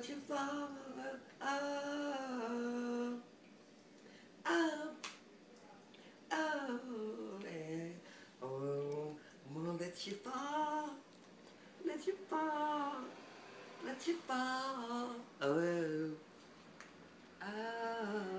let you fall. Oh, oh, oh, yeah. Oh, I'm gonna let you fall, let you fall, let you fall. Oh, oh.